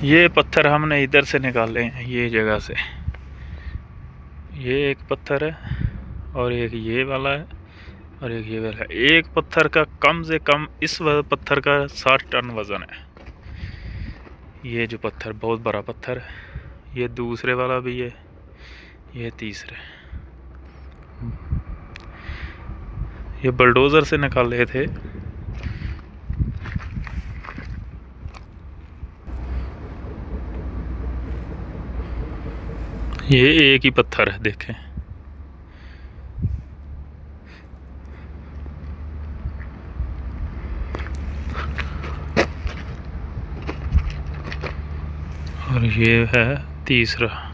ये पत्थर हमने इधर से निकाले हैं, ये जगह से। ये एक पत्थर है और एक ये वाला है और एक ये वाला है। एक पत्थर का कम से कम इस पत्थर का 60 टन वज़न है। ये जो पत्थर बहुत बड़ा पत्थर है, ये दूसरे वाला भी है, ये तीसरे। ये बुलडोज़र से निकाले थे। ये एक ही पत्थर है, देखें। और ये है तीसरा।